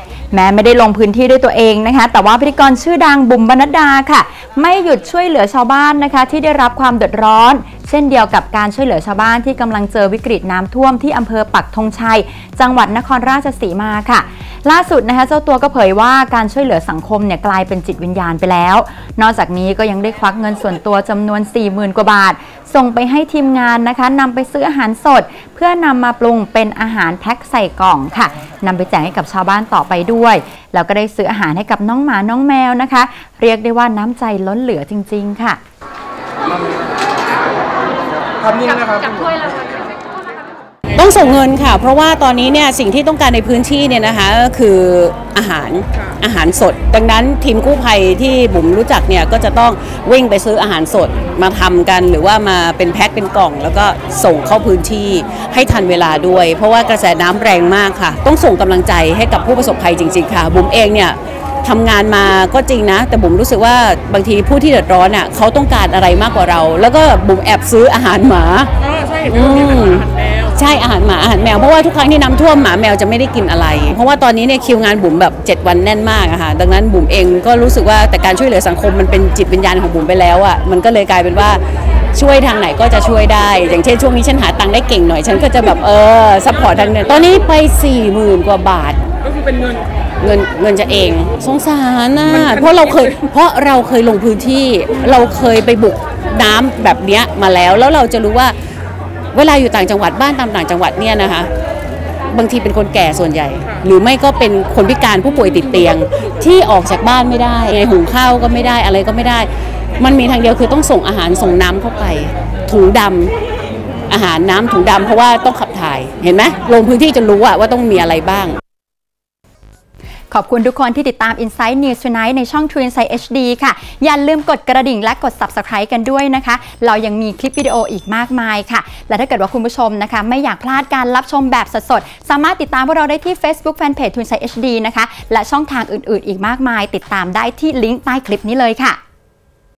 แม้ไม่ได้ลงพื้นที่ด้วยตัวเองนะคะแต่ว่าพิธีกรชื่อดังบุ๋มปนัดดาค่ะไม่หยุดช่วยเหลือชาวบ้านนะคะที่ได้รับความเดือดร้อนเช่นเดียวกับการช่วยเหลือชาวบ้านที่กำลังเจอวิกฤตน้ำท่วมที่อำเภอปักธงชัยจังหวัดนครราชสีมาค่ะล่าสุดนะคะเจ้าตัวก็เผยว่าการช่วยเหลือสังคมเนี่ยกลายเป็นจิตวิญญาณไปแล้วนอกจากนี้ก็ยังได้ควักเงินส่วนตัวจำนวน 40,000 กว่าบาทส่งไปให้ทีมงานนะคะนำไปซื้ออาหารสดเพื่อนำมาปรุงเป็นอาหารแพ็คใส่กล่องค่ะนำไปแจกให้กับชาวบ้านต่อไปด้วยแล้วก็ได้ซื้ออาหารให้กับน้องหมาน้องแมวนะคะเรียกได้ว่าน้ำใจล้นเหลือจริงๆค่ะต้องส่งเงินค่ะเพราะว่าตอนนี้เนี่ยสิ่งที่ต้องการในพื้นที่เนี่ยนะคะก็คืออาหารสดดังนั้นทีมกู้ภัยที่บุ๋มรู้จักเนี่ยก็จะต้องวิ่งไปซื้ออาหารสดมาทำกันหรือว่ามาเป็นแพ็คเป็นกล่องแล้วก็ส่งเข้าพื้นที่ให้ทันเวลาด้วยเพราะว่ากระแสน้ำแรงมากค่ะต้องส่งกำลังใจให้กับผู้ประสบภัยจริงๆค่ะบุ๋มเองเนี่ยทำงานมาก็จริงนะแต่บุ๋มรู้สึกว่าบางทีผู้ที่เดือดร้อนเนี่ยเขาต้องการอะไรมากกว่าเราแล้วก็บุ๋มแอบซื้ออาหารหมาใช่อาหารหมาอาหารแมวเพราะว่าทุกครั้งที่น้ำท่วมหมาแมวจะไม่ได้กินอะไรเพราะว่าตอนนี้เนี่ยคิวงานบุ๋มแบบ7 วันแน่นมากอะค่ะดังนั้นบุ๋มเองก็รู้สึกว่าแต่การช่วยเหลือสังคมมันเป็นจิตวิญญาณของบุ๋มไปแล้วอะมันก็เลยกลายเป็นว่าช่วยทางไหนก็จะช่วยได้อย่างเช่นช่วงนี้ฉันหาตังค์ได้เก่งหน่อยฉันก็จะแบบซัพพอร์ตทางนึงตอนนี้ไป 40,000 กว่าบาทก็คือเป็นเงินจะเองสงสารนะเพราะเราเคยลงพื้นที่เราเคยไปบุกน้ำแบบเนี้ยมาแล้วเราจะรู้ว่าเวลาอยู่ต่างจังหวัดบ้านตามต่างจังหวัดเนี่ยนะคะบางทีเป็นคนแก่ส่วนใหญ่หรือไม่ก็เป็นคนพิการผู้ป่วยติดเตียงที่ออกจากบ้านไม่ได้หุงข้าวก็ไม่ได้อะไรก็ไม่ได้มันมีทางเดียวคือต้องส่งอาหารส่งน้ำเข้าไปถุงดำอาหารน้ำถุงดำเพราะว่าต้องขับถ่ายเห็นไหมลงพื้นที่จะรู้ว่าต้องมีอะไรบ้างขอบคุณทุกคนที่ติดตาม Insight News Tonight ในช่อง True Insight HD ค่ะอย่าลืมกดกระดิ่งและกด Subscribe กันด้วยนะคะเรายังมีคลิปวิดีโออีกมากมายค่ะและถ้าเกิดว่าคุณผู้ชมนะคะไม่อยากพลาดการรับชมแบบสดๆสามารถติดตามพวกเราได้ที่ Facebook Fanpage True Insight HD นะคะและช่องทางอื่นๆอีกมากมายติดตามได้ที่ลิงก์ใต้คลิปนี้เลยค่ะ